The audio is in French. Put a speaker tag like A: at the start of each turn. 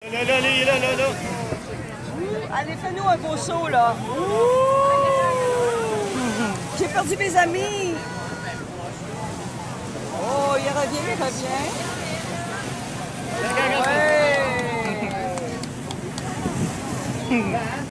A: Là, là, là, là, là, là.
B: Allez, fais-nous un beau saut, là. J'ai perdu mes amis. Oh, il revient, il revient. Ouais.